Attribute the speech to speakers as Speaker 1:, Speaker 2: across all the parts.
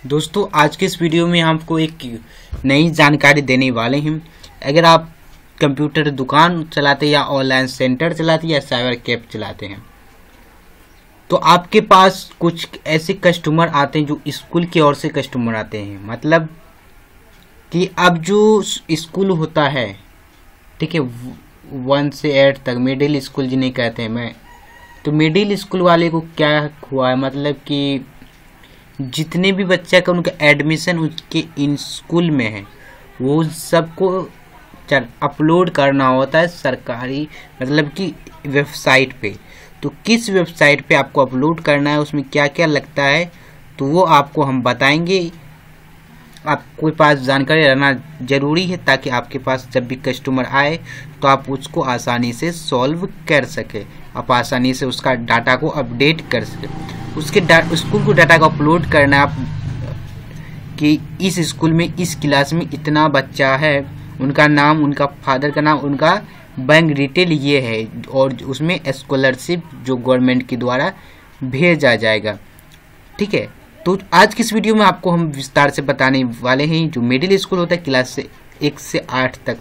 Speaker 1: दोस्तों आज के इस वीडियो में आपको एक नई जानकारी देने वाले हैं। अगर आप कंप्यूटर दुकान चलाते या ऑनलाइन सेंटर चलाते या साइबर कैफ चलाते हैं तो आपके पास कुछ ऐसे कस्टमर आते हैं जो स्कूल की ओर से कस्टमर आते हैं। मतलब कि अब जो स्कूल होता है, ठीक है, 1 से 8 तक मिडिल स्कूल जिन्हें कहते हैं मैं, तो मिडिल स्कूल वाले को क्या हुआ है, मतलब कि जितने भी बच्चा का उनका एडमिशन उसके इन स्कूल में है वो सबको अपलोड करना होता है सरकारी मतलब कि वेबसाइट पे। तो किस वेबसाइट पे आपको अपलोड करना है, उसमें क्या क्या लगता है, तो वो आपको हम बताएंगे। आपके पास जानकारी रहना जरूरी है ताकि आपके पास जब भी कस्टमर आए तो आप उसको आसानी से सॉल्व कर सके, आप आसानी से उसका डाटा को अपडेट कर सके। उसके स्कूल को डाटा को अपलोड करना आप कि इस स्कूल में इस क्लास में इतना बच्चा है, उनका नाम, उनका फादर का नाम, उनका बैंक डिटेल ये है, और उसमें स्कॉलरशिप जो गवर्नमेंट के द्वारा भेजा जाएगा। ठीक है, तो आज की इस वीडियो में आपको हम विस्तार से बताने वाले हैं जो मिडिल स्कूल होता है क्लास से 1 से 8 तक,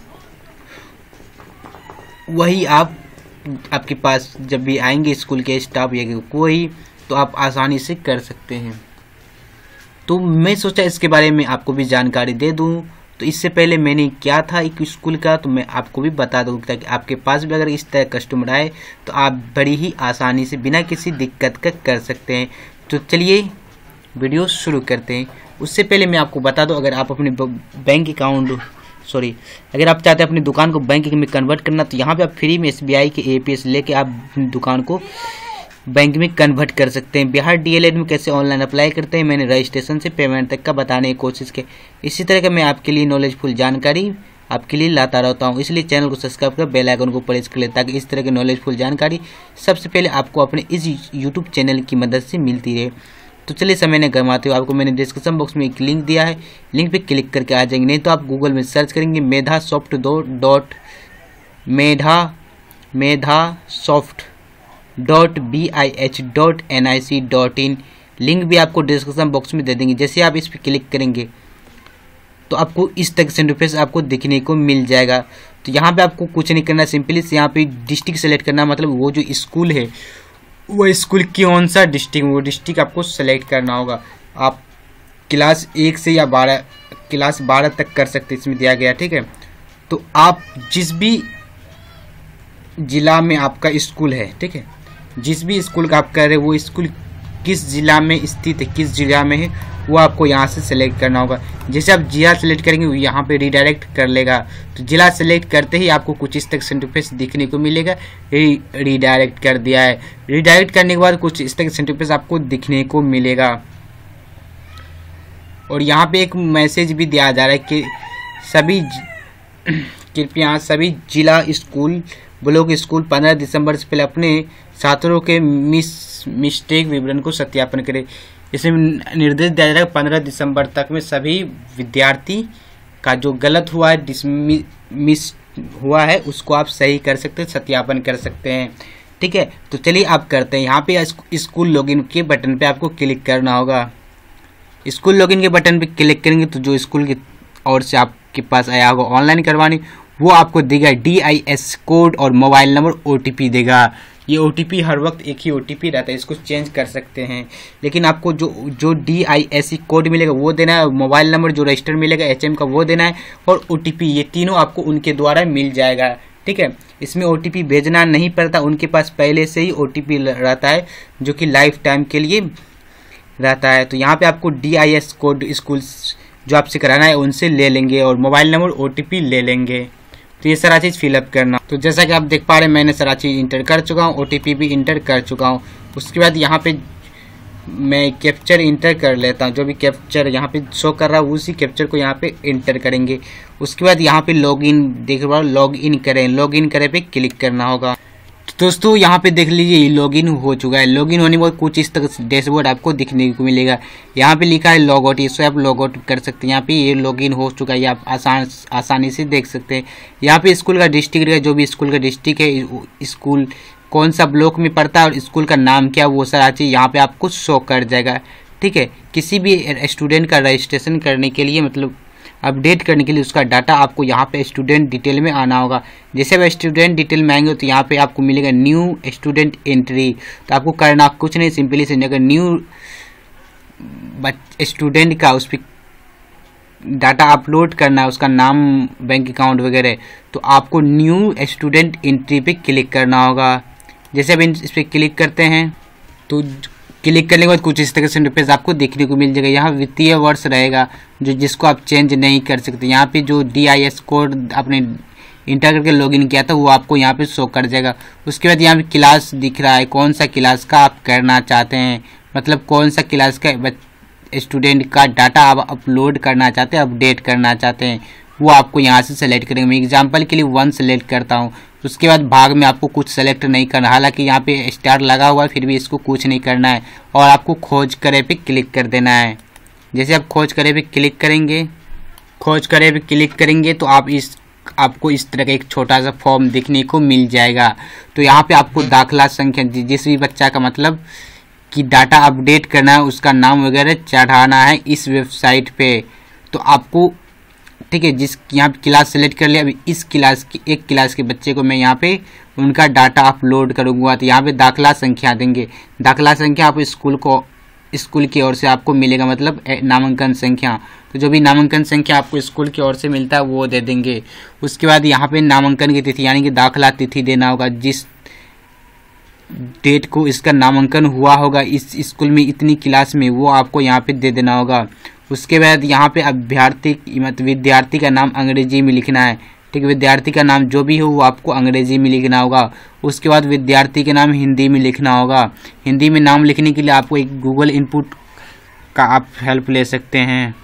Speaker 1: वही आपके पास जब भी आएंगे स्कूल के स्टाफ या कोई तो आप आसानी से कर सकते हैं। तो मैं सोचा इसके बारे में आपको भी जानकारी दे दूं। तो इससे पहले मैंने क्या था एक स्कूल का, तो मैं आपको भी बता दूं ताकि आपके पास भी अगर इस तरह कस्टमर आए तो आप बड़ी ही आसानी से बिना किसी दिक्कत का कर सकते हैं। तो चलिए वीडियो शुरू करते हैं। उससे पहले मैं आपको बता दूं, अगर आप अपने बैंक अकाउंट अगर आप चाहते हैं अपनी दुकान को बैंक में कन्वर्ट करना तो यहाँ पे आप फ्री में SBI के APS लेके आप दुकान को बैंक में कन्वर्ट कर सकते हैं। बिहार DLED में कैसे ऑनलाइन अप्लाई करते हैं मैंने रजिस्ट्रेशन से पेमेंट तक का बताने की कोशिश की। इसी तरह का मैं आपके लिए नॉलेजफुल जानकारी आपके लिए लाता रहता हूं, इसलिए चैनल को सब्सक्राइब कर बेल आइकन को प्रेस कर ले ताकि इस तरह की नॉलेजफुल जानकारी सबसे पहले आपको अपने इस यूट्यूब चैनल की मदद से मिलती रहे। तो चलिए समय न गंवाते हुए आपको मैंने डिस्क्रिप्शन बॉक्स में एक लिंक दिया है, लिंक पे क्लिक करके आ जाएंगे। नहीं तो आप गूगल में सर्च करेंगे medasoft.bih.nic.in, लिंक भी आपको डिस्क्रिप्शन बॉक्स में दे देंगे। जैसे आप इस पर क्लिक करेंगे तो आपको इस तरह से इंटरफेस आपको दिखने को मिल जाएगा। तो यहाँ पे आपको कुछ नहीं करना, सिंपली से यहाँ पे डिस्ट्रिक्ट सेलेक्ट करना, मतलब वो जो स्कूल है वो स्कूल कौन सा डिस्ट्रिक्ट, वो डिस्ट्रिक्ट आपको सेलेक्ट करना होगा। आप क्लास 1 से या क्लास 12 तक कर सकते, इसमें दिया गया। ठीक है, तो आप जिस भी जिला में आपका स्कूल है, ठीक है, जिस भी स्कूल का आप कर रहे हैं वो स्कूल किस जिला में स्थित है, किस जिला में है, वो आपको यहाँ से सेलेक्ट करना होगा। जैसे आप जिला सेलेक्ट करेंगे वो यहाँ पे रिडायरेक्ट कर लेगा। तो जिला सेलेक्ट करते ही आपको कुछ इस तरह इंटरफेस दिखने को मिलेगा, रिडायरेक्ट कर दिया है। रिडायरेक्ट करने के बाद कुछ इस तरह इंटरफेस आपको दिखने को मिलेगा, और यहाँ पे एक मैसेज भी दिया जा रहा है कि कृपया सभी जिला स्कूल ब्लॉक स्कूल 15 दिसंबर से पहले अपने छात्रों के मिस्टेक विवरण को सत्यापन करें। इसमें निर्देश दिया जा रहा है 15 दिसंबर तक में सभी विद्यार्थी का जो गलत हुआ है, मिस हुआ है, उसको आप सही कर सकते हैं, सत्यापन कर सकते हैं। ठीक है, तो चलिए आप करते हैं। यहाँ पे स्कूल लॉगिन के बटन पे आपको क्लिक करना होगा। स्कूल लॉगिन के बटन पे क्लिक करेंगे तो जो स्कूल की ओर से आपके पास आया होगा ऑनलाइन करवानी, वो आपको देगा DIS कोड और मोबाइल नंबर OTP देगा। ये OTP हर वक्त एक ही OTP रहता है, इसको चेंज कर सकते हैं, लेकिन आपको जो DIS कोड मिलेगा वो देना है, मोबाइल नंबर जो रजिस्टर मिलेगा HM का वो देना है, और OTP, ये तीनों आपको उनके द्वारा मिल जाएगा। ठीक है, इसमें OTP भेजना नहीं पड़ता, उनके पास पहले से ही OTP रहता है जो कि लाइफ टाइम के लिए रहता है। तो यहाँ पे आपको DIS कोड स्कूल जो आपसे कराना है उनसे ले लेंगे, और मोबाइल नंबर OTP ले लेंगे। तो ये सारा चीज़ फिलअप करना। तो जैसा कि आप देख पा रहे हैं मैंने सारा चीज़ इंटर कर चुका हूँ, OTP भी इंटर कर चुका हूँ। उसके बाद यहाँ पे मैं कैप्चर इंटर कर लेता हूँ, जो भी कैप्चर यहाँ पे शो कर रहा है उसी कैप्चर को यहाँ पे इंटर करेंगे। उसके बाद यहाँ पे लॉगिन देख रहा है, लॉगिन करें, लॉगिन करे पे क्लिक करना होगा। तो दोस्तों यहाँ पे देख लीजिए लॉगिन हो चुका है। लॉगिन होने के बाद कुछ इस तरह से डैशबोर्ड आपको दिखने को मिलेगा। यहाँ पे लिखा है लॉग आउट, इससे आप लॉग आउट कर सकते हैं। यहाँ पे ये लॉगिन हो चुका है, ये आप आसानी से देख सकते हैं। यहाँ पे स्कूल का डिस्ट्रिक्ट, जो भी स्कूल का डिस्ट्रिक्ट है, स्कूल कौन सा ब्लॉक में पड़ता है और स्कूल का नाम क्या, वो सारा चीज़ यहाँ पे आपको शो कर जाएगा। ठीक है। किसी भी स्टूडेंट का रजिस्ट्रेशन करने के लिए मतलब अपडेट करने के लिए उसका डाटा आपको यहाँ पे स्टूडेंट डिटेल में आना होगा। जैसे अब स्टूडेंट डिटेल में आएंगे तो यहाँ पे आपको मिलेगा न्यू स्टूडेंट एंट्री। तो आपको करना कुछ नहीं, सिंपली से अगर न्यू स्टूडेंट का उस पर डाटा अपलोड करना है, उसका नाम, बैंक अकाउंट वगैरह, तो आपको न्यू स्टूडेंट एंट्री पे क्लिक करना होगा। जैसे अब इस पर क्लिक करते हैं तो क्लिक करने के बाद कुछ इस तरह से इंटरफेस आपको देखने को मिल जाएगा। यहाँ वित्तीय वर्ष रहेगा जो जिसको आप चेंज नहीं कर सकते। यहाँ पे जो DIS कोड आपने इंटर करके लॉगिन किया था वो आपको यहाँ पे शो कर जाएगा। उसके बाद यहाँ पे क्लास दिख रहा है, कौन सा क्लास का आप करना चाहते हैं, मतलब कौन सा क्लास का स्टूडेंट का डाटा आप अपलोड करना चाहते हैं, अपडेट करना चाहते हैं, वो आपको यहाँ से सेलेक्ट करेंगे। मैं एग्जांपल के लिए 1 सेलेक्ट करता हूँ। उसके बाद भाग में आपको कुछ सेलेक्ट नहीं करना, हालांकि यहाँ पे स्टार लगा हुआ है फिर भी इसको कुछ नहीं करना है और आपको खोज करे पे क्लिक कर देना है। जैसे आप खोज करे पे क्लिक करेंगे तो आपको इस तरह का एक छोटा सा फॉर्म देखने को मिल जाएगा। तो यहाँ पे आपको दाखला संख्या, जिस भी बच्चा का मतलब कि डाटा अपडेट करना है, उसका नाम वगैरह चढ़ाना है इस वेबसाइट पे, तो आपको ठीक है, जिस यहाँ पे क्लास सेलेक्ट कर लिया। अभी इस क्लास की एक क्लास के बच्चे को मैं यहाँ पे उनका डाटा अपलोड करूँगा तो यहाँ पे दाखला संख्या देंगे। दाखला संख्या आप स्कूल की ओर से आपको मिलेगा, मतलब नामांकन संख्या। तो जो भी नामांकन संख्या आपको स्कूल की ओर से मिलता है वो दे देंगे। उसके बाद यहाँ पे नामांकन की तिथि यानी कि दाखला तिथि देना होगा, जिस डेट को इसका नामांकन हुआ होगा इस स्कूल में इतनी क्लास में, वो आपको यहाँ पे दे देना होगा। उसके बाद यहाँ पे विद्यार्थी का नाम अंग्रेजी में लिखना है, ठीक है। विद्यार्थी का नाम जो भी हो वो आपको अंग्रेजी में लिखना होगा। उसके बाद विद्यार्थी का नाम हिंदी में लिखना होगा। हिंदी में नाम लिखने के लिए आपको एक गूगल इनपुट का आप हेल्प ले सकते हैं।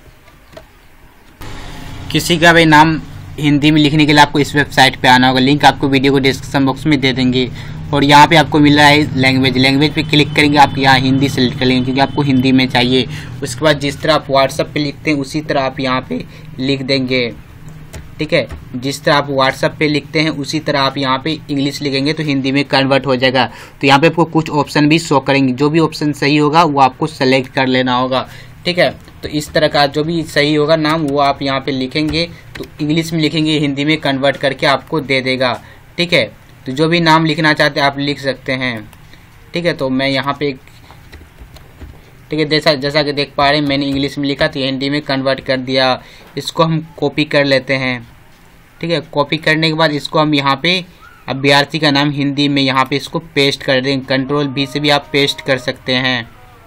Speaker 1: किसी का भी नाम हिंदी में लिखने के लिए आपको इस वेबसाइट पे आना होगा। लिंक आपको वीडियो को डिस्क्रिप्शन बॉक्स में दे देंगे। और यहाँ पे आपको मिल रहा है लैंग्वेज पे क्लिक करेंगे, आप यहाँ हिंदी सेलेक्ट कर लेंगे क्योंकि आपको हिंदी में चाहिए। उसके बाद जिस तरह आप व्हाट्सएप पे लिखते हैं उसी तरह आप यहाँ पे लिख देंगे, ठीक है। जिस तरह आप व्हाट्सएप पे लिखते हैं उसी तरह आप यहाँ पे इंग्लिश लिखेंगे तो हिंदी में कन्वर्ट हो जाएगा। तो यहाँ पे आपको कुछ ऑप्शन भी शो करेंगे, जो भी ऑप्शन सही होगा वो आपको सेलेक्ट कर लेना होगा, ठीक है। तो इस तरह का जो भी सही होगा नाम वो आप यहाँ पे लिखेंगे, तो इंग्लिश में लिखेंगे, हिंदी में कन्वर्ट करके आपको दे देगा, ठीक है। तो जो भी नाम लिखना चाहते हैं आप लिख सकते हैं, ठीक है। तो मैं यहाँ पे ठीक है, जैसा कि देख पा रहे हैं मैंने इंग्लिश में लिखा तो हिंदी में कन्वर्ट कर दिया। इसको हम कॉपी कर लेते हैं, ठीक है। कॉपी करने के बाद इसको हम यहाँ पे अभ्यर्थी का नाम हिंदी में यहाँ पे इसको पेस्ट कर देंगे। Ctrl+V से भी आप पेस्ट कर सकते हैं,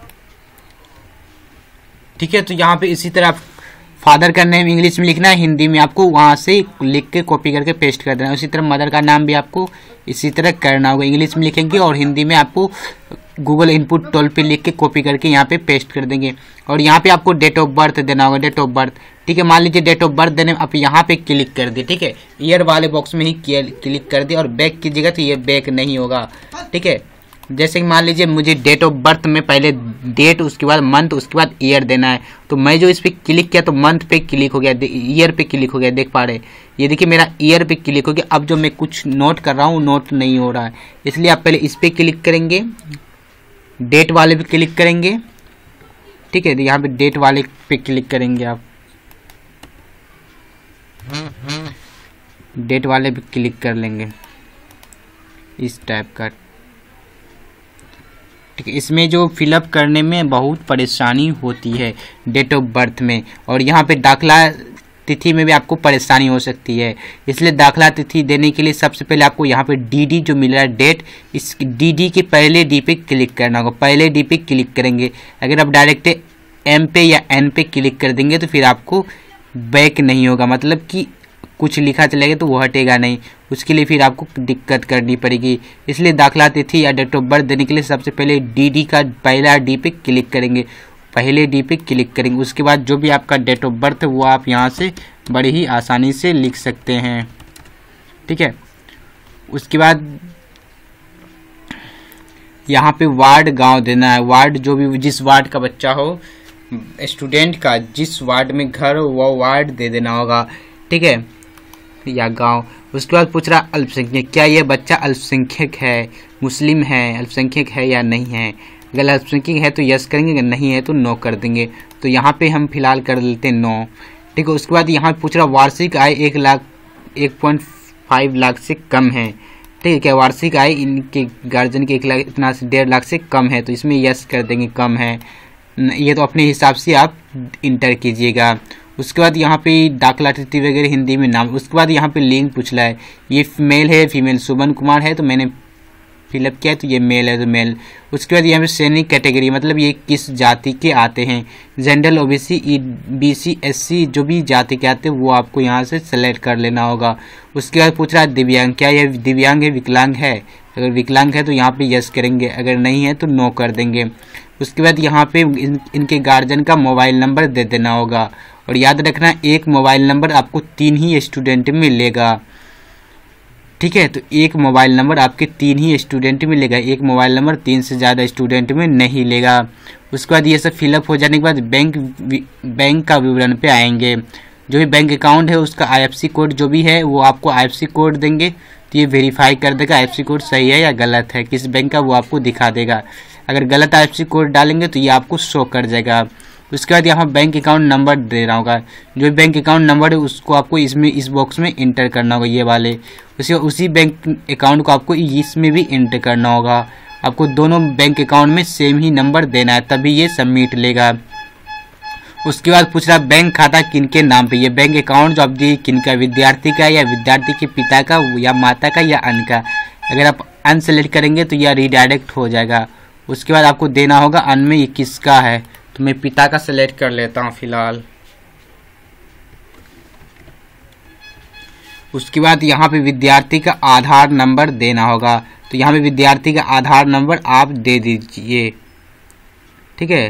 Speaker 1: ठीक है। तो यहाँ पे इसी तरह फादर का नेम इंग्लिश में लिखना है, हिंदी में आपको वहाँ से लिख के कॉपी करके पेस्ट कर देना है। उसी तरह मदर का नाम भी आपको इसी तरह करना होगा, इंग्लिश में लिखेंगे और हिंदी में आपको गूगल इनपुट टूल पे लिख के कॉपी करके यहाँ पे पेस्ट कर देंगे। और यहाँ पे आपको डेट ऑफ बर्थ देना होगा, डेट ऑफ बर्थ, ठीक है। मान लीजिए डेट ऑफ बर्थ देने में आप यहाँ पे क्लिक कर दिए, ठीक है। ईयर वाले बॉक्स में ही क्लिक कर दिए और बैक कीजिएगा तो ये बैक नहीं होगा, ठीक है। जैसे कि मान लीजिए मुझे डेट ऑफ बर्थ में पहले डेट, उसके बाद मंथ, उसके बाद ईयर देना है, तो मैं जो इस पर क्लिक किया तो मंथ पे क्लिक हो गया, ईयर पे क्लिक हो गया, देख पा रहे ये देखिए मेरा ईयर पे क्लिक हो गया। अब जो मैं कुछ नोट कर रहा हूँ नोट नहीं हो रहा है, इसलिए आप पहले इस पर क्लिक करेंगे, डेट वाले पे क्लिक करेंगे, ठीक है। यहाँ पे डेट वाले पे क्लिक करेंगे, आप डेट वाले पे क्लिक कर लेंगे इस टाइप का, ठीक है। इसमें जो फिलअप करने में बहुत परेशानी होती है डेट ऑफ बर्थ में, और यहाँ पे दाखला तिथि में भी आपको परेशानी हो सकती है। इसलिए दाखला तिथि देने के लिए सबसे पहले आपको यहाँ पे DD जो मिल रहा है डेट, इस DD के पहले D पे क्लिक करना होगा। पहले D पे क्लिक करेंगे, अगर आप डायरेक्ट M पे या N पे क्लिक कर देंगे तो फिर आपको बैक नहीं होगा, मतलब कि कुछ लिखा चलेगा तो वो हटेगा नहीं, उसके लिए फिर आपको दिक्कत करनी पड़ेगी। इसलिए दाखला तिथि या डेट ऑफ बर्थ देने के लिए सबसे पहले DD का पहला D पे क्लिक करेंगे, पहले D पे क्लिक करेंगे। उसके बाद जो भी आपका डेट ऑफ बर्थ है वो आप यहाँ से बड़ी ही आसानी से लिख सकते हैं, ठीक है। उसके बाद यहाँ पे वार्ड गांव देना है, वार्ड जो भी जिस वार्ड का बच्चा हो, स्टूडेंट का जिस वार्ड में घर हो वो वार्ड दे देना होगा, ठीक है, या गांव। उसके बाद पूछ रहा अल्पसंख्यक, क्या यह बच्चा अल्पसंख्यक है, मुस्लिम है, अल्पसंख्यक है या नहीं है। अगर अल्पसंख्यक है तो यस करेंगे, अगर नहीं है तो नो कर देंगे। तो यहाँ पे हम फिलहाल कर लेते हैं नो। ठीक है, उसके बाद यहाँ पे पूछ रहा वार्षिक आय 1.5 लाख से कम है। ठीक है, क्या वार्षिक आय इनके गार्जियन के 1 लाख इतना से 1.5 लाख से कम है, तो इसमें यस कर देंगे कम है। ये तो अपने हिसाब से आप इंटर कीजिएगा। उसके बाद यहाँ पे दाखिला तिथि वगैरह हिंदी में नाम। उसके बाद यहाँ पे लिंग पूछ रहा है, ये मेल है फीमेल। शुभन कुमार है तो मैंने फिलअप किया है, तो ये मेल है तो मेल। उसके बाद यहाँ पे श्रेणी कैटेगरी, मतलब ये किस जाति के आते हैं। जनरल, ओबीसी, बीसी, एससी, जो भी जाति के आते हैं वो आपको यहाँ से सेलेक्ट कर लेना होगा। उसके बाद पूछ रहा है दिव्यांग, क्या यह दिव्यांग है विकलांग है। अगर विकलांग है तो यहाँ पे यस करेंगे, अगर नहीं है तो नो कर देंगे। उसके बाद यहाँ पे इनके गार्जियन का मोबाइल नंबर दे देना होगा। और याद रखना, एक मोबाइल नंबर आपको 3 ही स्टूडेंट मिलेगा। ठीक है, तो एक मोबाइल नंबर आपके 3 ही स्टूडेंट में लेगा, एक मोबाइल नंबर 3 से ज़्यादा स्टूडेंट में नहीं लेगा। उसके बाद ये सब फिलअप हो जाने के बाद बैंक का विवरण पे आएंगे। जो भी बैंक अकाउंट है उसका IFSC कोड जो भी है वो आपको IFSC कोड देंगे, तो ये वेरीफाई कर देगा IFSC कोड सही है या गलत है, किस बैंक का वो आपको दिखा देगा। अगर गलत IFSC कोड डालेंगे तो ये आपको शो कर जाएगा। उसके बाद यहाँ बैंक अकाउंट नंबर दे रहा होगा, जो भी बैंक अकाउंट नंबर है उसको आपको इसमें इस बॉक्स में इंटर करना होगा, ये वाले। उसी बैंक अकाउंट को आपको इसमें भी इंटर करना होगा। आपको दोनों बैंक अकाउंट में सेम ही नंबर देना है, तभी ये सबमिट लेगा। उसके बाद पूछ रहा बैंक खाता किनके नाम पे। ये बैंक अकाउंट जो आप दिए किनका, विद्यार्थी का या विद्यार्थी के पिता का या माता का या अन्य का। अगर आप अन सेलेक्ट करेंगे तो यह रिडायरेक्ट हो जाएगा। उसके बाद आपको देना होगा अन में ये किसका है, तो मैं पिता का सेलेक्ट कर लेता हूँ फिलहाल। उसके बाद यहाँ पे विद्यार्थी का आधार नंबर देना होगा, तो यहाँ पे विद्यार्थी का आधार नंबर आप दे दीजिए। ठीक है,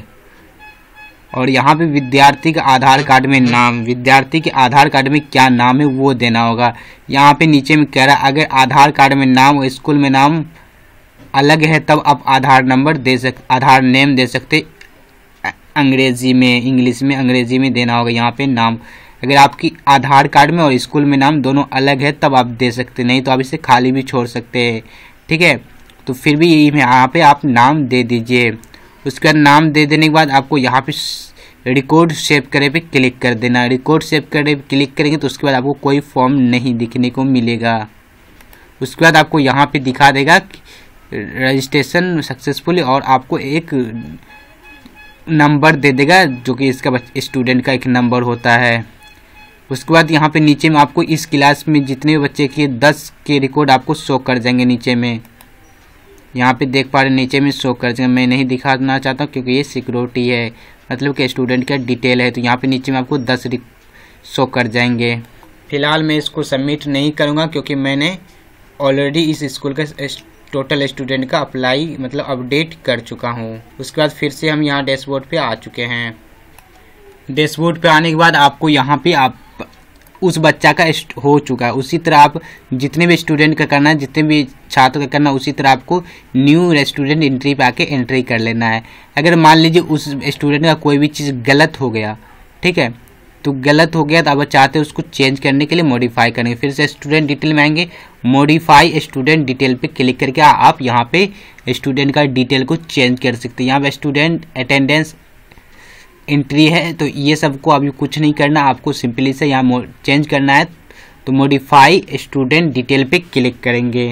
Speaker 1: और यहाँ पे विद्यार्थी का आधार कार्ड में नाम, विद्यार्थी के आधार कार्ड में क्या नाम है वो देना होगा। यहाँ पे नीचे में कह रहा है अगर आधार कार्ड में नाम और स्कूल में नाम अलग है तब आप आधार नंबर आधार नेम दे सकते। अंग्रेजी में, इंग्लिश में, अंग्रेजी में देना होगा यहाँ पे नाम। अगर आपकी आधार कार्ड में और स्कूल में नाम दोनों अलग है तब आप दे सकते, नहीं तो आप इसे खाली भी छोड़ सकते हैं। ठीक है, तो फिर भी यहाँ पे आप नाम दे दीजिए। उसका नाम दे देने के बाद आपको यहाँ पे रिकॉर्ड सेव करे पे क्लिक कर देना। रिकॉर्ड सेव करे पे क्लिक करेंगे तो उसके बाद आपको कोई फॉर्म नहीं दिखने को मिलेगा। उसके बाद आपको यहाँ पे दिखा देगा रजिस्ट्रेशन सक्सेसफुल, और आपको एक नंबर दे देगा जो कि इसका स्टूडेंट का एक नंबर होता है। उसके बाद यहाँ पे नीचे में आपको इस क्लास में जितने बच्चे के 10 के रिकॉर्ड आपको शो कर जाएंगे नीचे में। यहाँ पे देख पा रहे नीचे में शो कर जाएंगे, मैं नहीं दिखाना चाहता हूँ क्योंकि ये सिक्योरिटी है, मतलब कि स्टूडेंट का डिटेल है। तो यहाँ पे नीचे में आपको 10 शो कर जाएंगे। फिलहाल मैं इसको सबमिट नहीं करूँगा क्योंकि मैंने ऑलरेडी इस स्कूल का टोटल स्टूडेंट का अप्लाई मतलब अपडेट कर चुका हूँ। उसके बाद फिर से हम यहाँ डैशबोर्ड पे आ चुके हैं। डैशबोर्ड पे आने के बाद आपको यहाँ पे आप उस बच्चा का हो चुका है, उसी तरह आप जितने भी स्टूडेंट का करना है, जितने भी छात्र का करना है, उसी तरह आपको न्यू स्टूडेंट एंट्री पे आके एंट्री कर लेना है। अगर मान लीजिए उस स्टूडेंट का कोई भी चीज़ गलत हो गया, ठीक है, तो गलत हो गया तो आप चाहते हैं उसको चेंज करने के लिए मॉडिफाई करेंगे, फिर से स्टूडेंट डिटेल में आएंगे, मॉडिफाई स्टूडेंट डिटेल पे क्लिक करके आप यहाँ पे स्टूडेंट का डिटेल को चेंज कर सकते हैं। यहाँ पे स्टूडेंट अटेंडेंस एंट्री है, तो ये सबको अभी कुछ नहीं करना, आपको सिंपली से यहाँ चेंज करना है। तो मॉडिफाई स्टूडेंट डिटेल पे क्लिक करेंगे।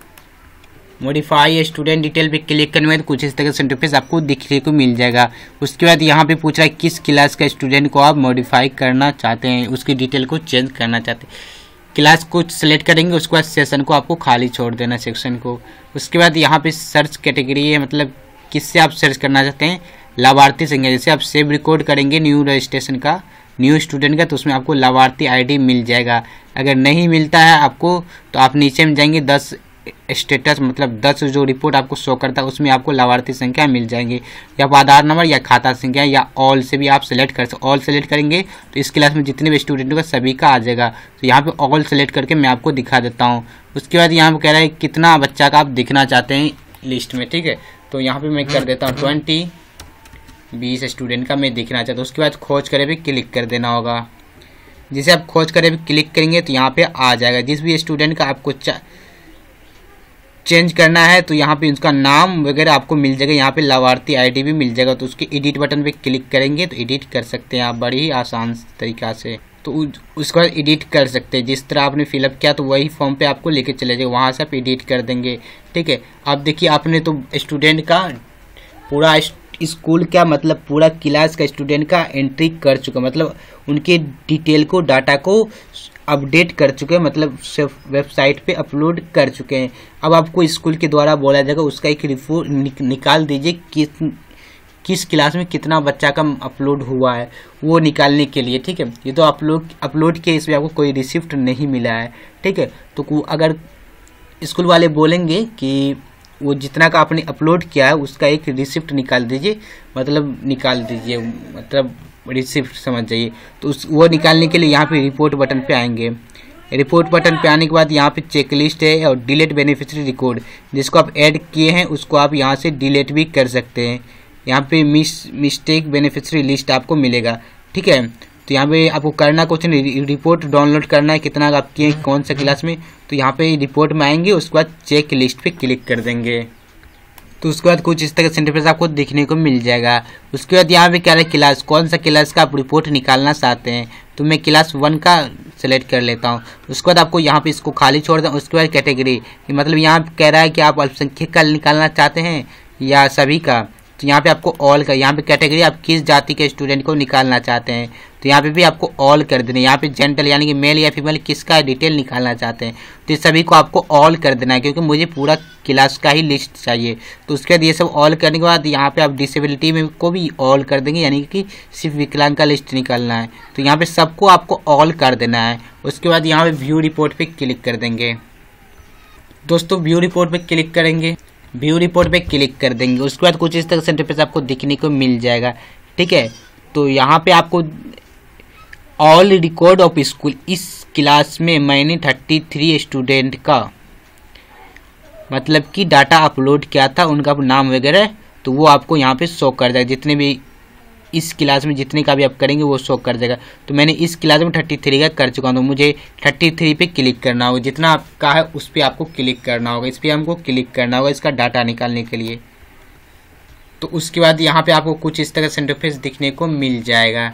Speaker 1: मॉडिफाई स्टूडेंट डिटेल पे क्लिक करने में कुछ इस तरह का इंटरफेस आपको दिखने को मिल जाएगा। उसके बाद यहाँ पे पूछ रहा है किस क्लास का स्टूडेंट को आप मॉडिफाई करना चाहते हैं, उसकी डिटेल को चेंज करना चाहते हैं। क्लास को सिलेक्ट करेंगे, उसके बाद सेशन को आपको खाली छोड़ देना, सेक्शन को। उसके बाद यहाँ पे सर्च कैटेगरी है, मतलब किससे आप सर्च करना चाहते हैं, लाभार्थी संख्या। जैसे आप सेव रिकॉर्ड करेंगे न्यू रजिस्ट्रेशन का, न्यू स्टूडेंट का, तो उसमें आपको लाभार्थी आईडी मिल जाएगा। अगर नहीं मिलता है आपको तो आप नीचे में जाएंगे, 10 स्टेटस मतलब 10 जो रिपोर्ट आपको शो करता है उसमें आपको लाभार्थी संख्या मिल जाएंगे, या आधार नंबर या खाता संख्या या ऑल से भी आप सेलेक्ट कर सकते। ऑल सेलेक्ट करेंगे तो इस क्लास में जितने भी स्टूडेंट होगा सभी का आ जाएगा। तो यहाँ पे ऑल सेलेक्ट करके मैं आपको दिखा देता हूँ। उसके बाद यहाँ पे कह रहा है कितना बच्चा का आप दिखना चाहते हैं लिस्ट में, ठीक है, तो यहाँ पे मैं कर देता हूँ 20 स्टूडेंट का मैं दिखना चाहता हूँ। उसके बाद खोज करे पे क्लिक कर देना होगा। जैसे आप खोज करे पे क्लिक करेंगे तो यहाँ पे आ जाएगा, जिस भी स्टूडेंट का आपको चेंज करना है तो यहाँ पे उसका नाम वगैरह आपको मिल जाएगा, यहाँ पे लाभार्थी आईडी भी मिल जाएगा। तो उसके एडिट बटन पे क्लिक करेंगे तो एडिट कर सकते हैं आप बड़ी ही आसान तरीका से। तो उसके बाद एडिट कर सकते हैं, जिस तरह आपने फिलअप किया तो वही फॉर्म पे आपको लेके चले जाएगा, वहाँ से आप एडिट कर देंगे। ठीक है, अब देखिए आपने तो स्टूडेंट का पूरा स्कूल का मतलब पूरा क्लास का स्टूडेंट का एंट्री कर चुका, मतलब उनके डिटेल को डाटा को अपडेट कर चुके हैं, मतलब वेबसाइट पे अपलोड कर चुके हैं। अब आपको स्कूल के द्वारा बोला जाएगा उसका एक रिपोर्ट निकाल दीजिए किस क्लास में कितना बच्चा का अपलोड हुआ है, वो निकालने के लिए। ठीक है, ये तो आप लोग अपलोड किए, इसमें आपको कोई रिसिप्ट नहीं मिला है। ठीक है, तो अगर स्कूल वाले बोलेंगे कि वो जितना का आपने अपलोड किया है उसका एक रिसिप्ट निकाल दीजिए, मतलब रिसिप्ट समझ जाइए। तो वो निकालने के लिए यहाँ पे रिपोर्ट बटन पे आएंगे। रिपोर्ट बटन पे आने के बाद यहाँ पे चेकलिस्ट है और डिलीट बेनिफिशियरी रिकॉर्ड, जिसको आप ऐड किए हैं उसको आप यहाँ से डिलीट भी कर सकते हैं। यहाँ पे मिस्टेक बेनिफिशियरी लिस्ट आपको मिलेगा। ठीक है, तो यहाँ पे आपको करना कुछ नहीं, रिपोर्ट डाउनलोड करना है, कितना आप किए कौन सा क्लास में। तो यहाँ पे रिपोर्ट में आएंगे, उसके बाद चेक लिस्ट पे क्लिक कर देंगे। तो उसके बाद कुछ इस तरह का इंटरफेस आपको देखने को मिल जाएगा। उसके बाद यहाँ पे क्या है क्लास, कौन सा क्लास का आप रिपोर्ट निकालना चाहते हैं, तो मैं क्लास 1 का सेलेक्ट कर लेता हूँ। उसके बाद आपको यहाँ पे इसको खाली छोड़ दें। उसके बाद कैटेगरी, मतलब यहाँ कह रहा है कि आप अल्पसंख्यक का निकालना चाहते हैं या सभी का, तो यहाँ पे आपको ऑल का, यहाँ पे कैटेगरी आप किस जाति के स्टूडेंट को निकालना चाहते हैं तो यहाँ पे भी आपको ऑल कर देना है। यहाँ पे जेंडर यानी कि मेल या फीमेल किसका डिटेल निकालना चाहते हैं तो ये सभी को आपको ऑल कर देना है, क्योंकि मुझे पूरा क्लास का ही लिस्ट चाहिए। तो उसके बाद ये सब ऑल करने के बाद यहाँ पे आप डिसेबिलिटी में को भी ऑल कर देंगे, यानी कि सिर्फ विकलांग का लिस्ट निकालना है तो यहाँ पे सबको आपको ऑल कर देना है। उसके बाद यहाँ पे व्यू रिपोर्ट पे क्लिक कर देंगे। दोस्तों व्यू रिपोर्ट पे क्लिक करेंगे, व्यू रिपोर्ट पे क्लिक कर देंगे। उसके बाद कुछ इस तरह से इंटरफेस आपको दिखने को मिल जाएगा। ठीक है, तो यहाँ पे आपको ऑल रिकॉर्ड ऑफ स्कूल, इस क्लास में मैंने 33 स्टूडेंट का मतलब कि डाटा अपलोड किया था, उनका नाम वगैरह, तो वो आपको यहाँ पे शो कर जाएगा। जितने भी इस क्लास में जितने का भी आप करेंगे वो शो कर जाएगा। तो मैंने इस क्लास में 33 का कर चुका हूँ, तो मुझे 33 पे क्लिक करना होगा। जितना आपका है उस पर आपको क्लिक करना होगा, इस पर हमको क्लिक करना होगा इसका डाटा निकालने के लिए। तो उसके बाद यहाँ पे आपको कुछ इस तरह से इंटरफेस दिखने को मिल जाएगा।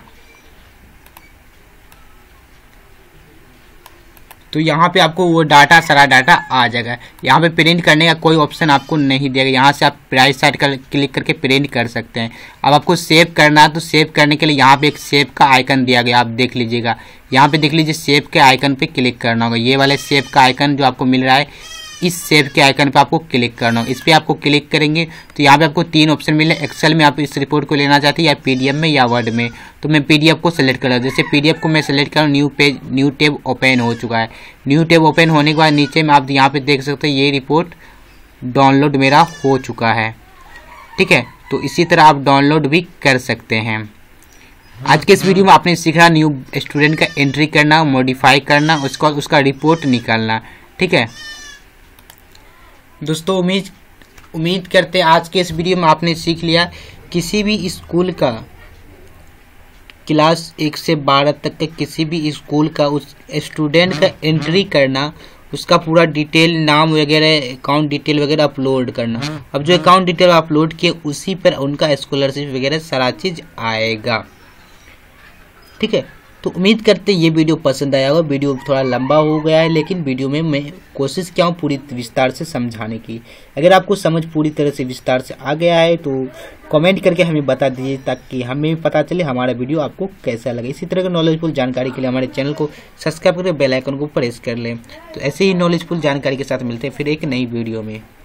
Speaker 1: तो यहाँ पे आपको वो सारा डाटा आ जाएगा। यहाँ पे प्रिंट करने का कोई ऑप्शन आपको नहीं देगा, यहाँ से आप राइट साइड का क्लिक करके प्रिंट कर सकते हैं। अब आपको सेव करना है तो सेव करने के लिए यहाँ पे एक सेव का आइकन दिया गया, आप देख लीजिएगा। यहाँ पे देख लीजिए सेव के आइकन पे क्लिक करना होगा। ये वाले सेव का आइकन जो आपको मिल रहा है, इस सेव के आइकन पे आपको क्लिक करना होगा। इस पर आपको क्लिक करेंगे तो यहाँ पे आपको 3 ऑप्शन मिले। एक्सेल में आप इस रिपोर्ट को लेना चाहते हैं या पीडीएफ में या वर्ड में, तो मैं पीडीएफ को सेलेक्ट कर रहा हूँ। जैसे पीडीएफ को मैं सेलेक्ट कर रहा हूँ, न्यू टैब ओपन हो चुका है। न्यू टैब ओपन होने के बाद नीचे में आप यहाँ पे देख सकते हैं ये रिपोर्ट डाउनलोड मेरा हो चुका है। ठीक है, तो इसी तरह आप डाउनलोड भी कर सकते हैं। आज के इस वीडियो में आपने सीखा न्यू स्टूडेंट का एंट्री करना, मॉडिफाई करना, उसका रिपोर्ट निकालना। ठीक है दोस्तों, उम्मीद करते हैं आज के इस वीडियो में आपने सीख लिया किसी भी स्कूल का क्लास 1 से 12 तक के किसी भी स्कूल का उस स्टूडेंट का एंट्री करना, उसका पूरा डिटेल नाम वगैरह अकाउंट डिटेल वगैरह अपलोड करना। अब जो अकाउंट डिटेल अपलोड किए उसी पर उनका स्कॉलरशिप वगैरह सारा चीज आएगा। ठीक है, तो उम्मीद करते ये वीडियो पसंद आया होगा। वीडियो थोड़ा लंबा हो गया है, लेकिन वीडियो में मैं कोशिश किया हूँ पूरी विस्तार से समझाने की। अगर आपको समझ पूरी तरह से विस्तार से आ गया है तो कमेंट करके हमें बता दीजिए, ताकि हमें भी पता चले हमारा वीडियो आपको कैसा लगे। इसी तरह की नॉलेजफुल जानकारी के लिए हमारे चैनल को सब्सक्राइब करके बेल आइकन को प्रेस कर लें। तो ऐसे ही नॉलेजफुल जानकारी के साथ मिलते हैं फिर एक नई वीडियो में।